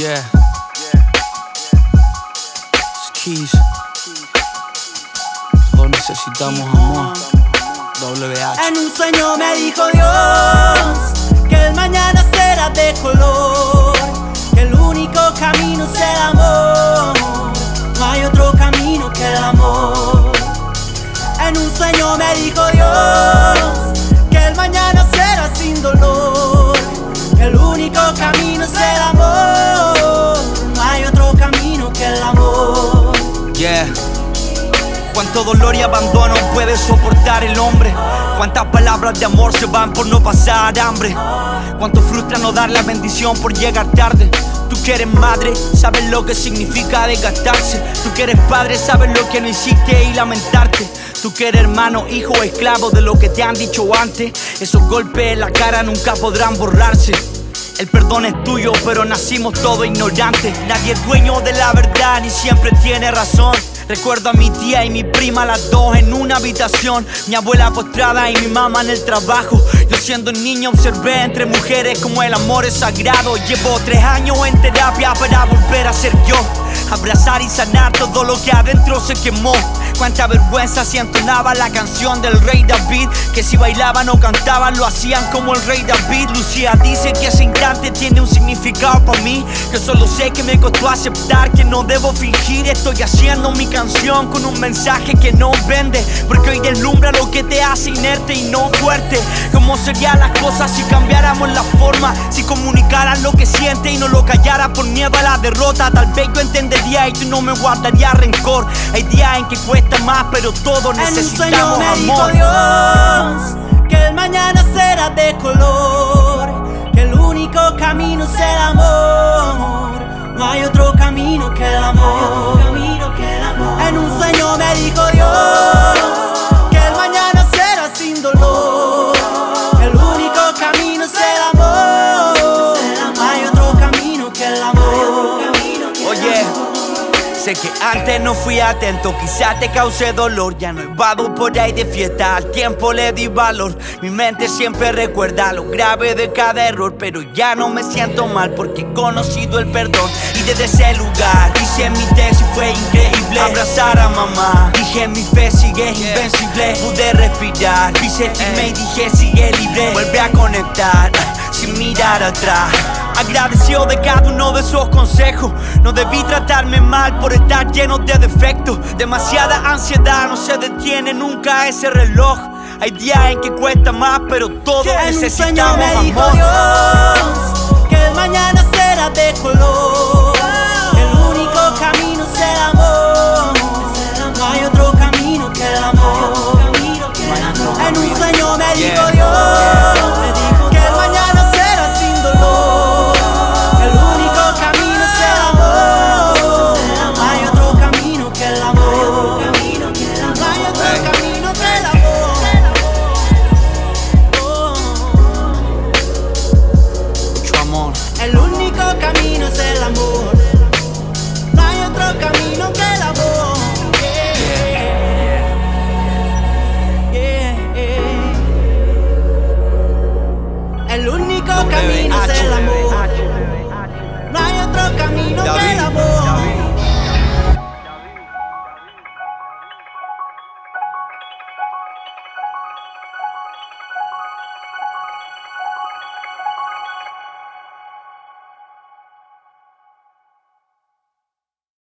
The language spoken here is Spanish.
Yeah. Keys. Todos necesitamos amor. WH. En un sueño me dijo Dios que el mañana será de color, que el único camino es el amor. No hay otro camino que el amor. En un sueño me dijo Dios que el mañana será sin dolor, que el único camino es el amor. No hay otro camino que el amor. Yeah. Cuánto dolor y abandono puede soportar el hombre. Cuántas palabras de amor se van por no pasar hambre. Cuánto frustra no dar la bendición por llegar tarde. Tú que eres madre, sabes lo que significa desgastarse. Tú que eres padre, sabes lo que no hiciste y lamentarte. Tú que eres hermano, hijo o esclavo de lo que te han dicho antes. Esos golpes en la cara nunca podrán borrarse. El perdón es tuyo, pero nacimos todos ignorantes. Nadie es dueño de la verdad, ni siempre tiene razón. Recuerdo a mi tía y mi prima, las dos en una habitación. Mi abuela postrada y mi mamá en el trabajo. Yo siendo niño observé entre mujeres como el amor es sagrado. Llevo 3 años en terapia para volver a ser yo. Abrazar y sanar todo lo que adentro se quemó. Cuánta vergüenza si entonaba la canción del rey David, que si bailaban o cantaban lo hacían como el rey David. Lucía dice que ese instante tiene un significado para mí, que solo sé que me costó aceptar que no debo fingir. Estoy haciendo mi canción con un mensaje que no vende, porque hoy deslumbra lo que te hace inerte y no fuerte. ¿Cómo serían las cosas si cambiáramos la forma? Si comunicaras lo que sientes y no lo callaras por miedo a la derrota. Tal vez yo entendería y tú no me guardarías rencor. Hay días en que cuesta más, pero todos necesitamos amor. En un sueño me dijo Dios que el mañana será de color, que el único camino es el amor. No hay otro camino que el amor. En un sueño me dijo Dios que el mañana será sin dolor, que el único camino es el amor. No hay otro camino que el amor. Oye, sé que antes no fui atento, quizá te causé dolor. Ya no evado por ahí de fiesta, al tiempo le di valor. Mi mente siempre recuerda lo grave de cada error, pero ya no me siento mal porque he conocido el perdón. Y desde ese lugar hice mi tesis, fue increíble. Abrazar a mamá, dije mi fe sigue invencible. Pude respirar, pise firme y dije sigue libre. Vuelve a conectar, sin mirar atrás. Agradecido de cada uno de esos consejos. No debí tratarme mal por estar lleno de defectos. Demasiada ansiedad, no se detiene nunca ese reloj. Hay días en que cuesta más, pero todos necesitamos amor. En un sueño me dijo Dios que el mañana será de color, que el único camino es el amor. No hay otro camino que el amor. En un sueño me dijo Dios que el mañana será sin dolor, que el único camino es el amor. No hay otro camino que el amor. No hay otro camino que el amor. Mucho amor. El único camino es el amor. No hay otro camino que el amor. El único camino es el amor. No hay otro camino que el amor.